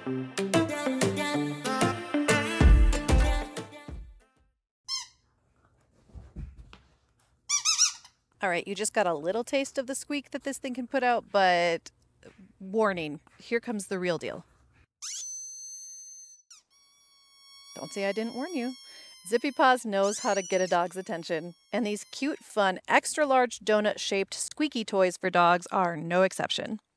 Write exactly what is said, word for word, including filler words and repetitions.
All right, you just got a little taste of the squeak that this thing can put out, but warning, here comes the real deal. Don't say I didn't warn you. ZippyPaws knows how to get a dog's attention, and these cute, fun, extra-large donut-shaped squeaky toys for dogs are no exception.